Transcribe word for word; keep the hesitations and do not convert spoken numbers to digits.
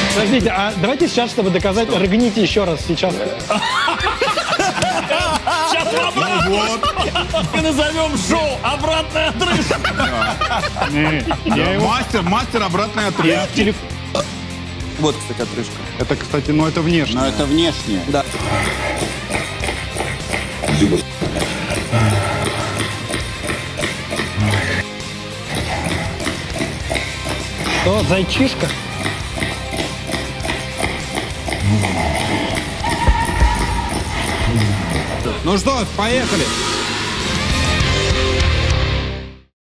Подождите, а давайте сейчас, чтобы доказать, рыгните еще раз сейчас. Сейчас мы обратно. Мы назовем шоу «Обратная отрыжка». Мастер, мастер обратной отрыжки. Вот, кстати, отрыжка. Это, кстати, ну это внешне. Но это внешне. Да. Что, зайчишка? Ну что, поехали.